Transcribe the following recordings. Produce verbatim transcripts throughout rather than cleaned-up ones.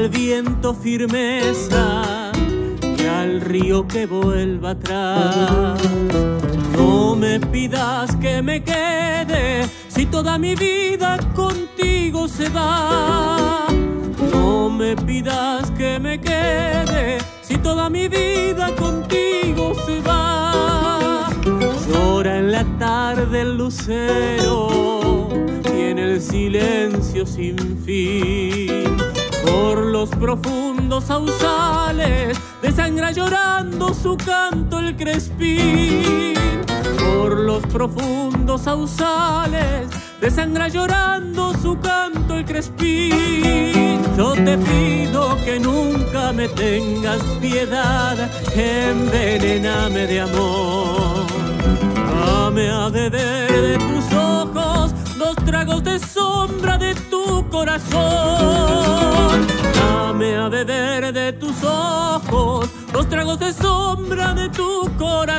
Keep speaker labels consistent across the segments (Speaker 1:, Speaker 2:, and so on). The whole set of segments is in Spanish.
Speaker 1: al viento firmeza y al río que vuelva atrás. No me pidas que me quede si toda mi vida contigo se va. No me pidas que me quede si toda mi vida contigo se va. Llora en la tarde el lucero y en el silencio sin fin. Por los profundos sausales desangra llorando su canto el crespín. Por los profundos sausales desangra llorando su canto el crespín. Yo te pido que nunca me tengas piedad, envenéname de amor. Dame a beber de tus ojos dos tragos de sombra de tu corazón. Dame a beber de tus ojos dos tragos de sombra de tu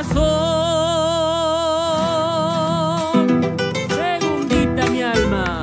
Speaker 1: corazón. Segundita mi alma.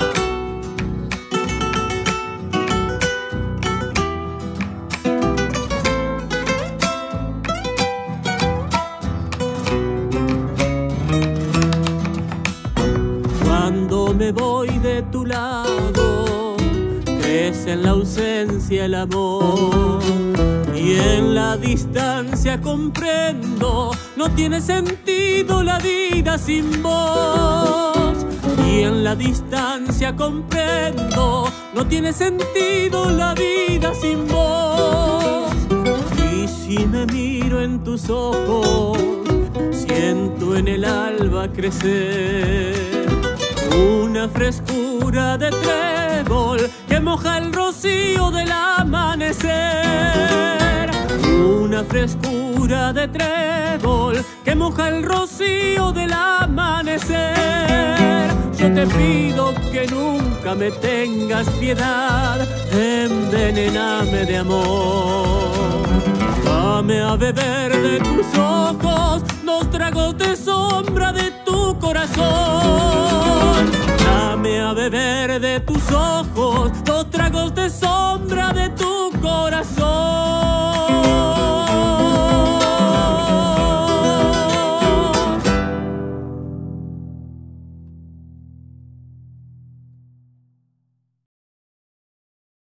Speaker 1: Cuando me voy de tu lado, crece en la ausencia el amor. Y en la distancia comprendo, no tiene sentido la vida sin vos. Y en la distancia comprendo, no tiene sentido la vida sin vos. Y si me miro en tus ojos, siento en el alba crecer una frescura de trébol que moja el rocío del amanecer. Una frescura de trébol que moja el rocío del amanecer. Yo te pido que nunca me tengas piedad, envenéname de amor. Dame a beber de tus ojos dos tragos de sombra de tu corazón. Dame a beber de tus ojos dos tragos de sombra de tu corazón.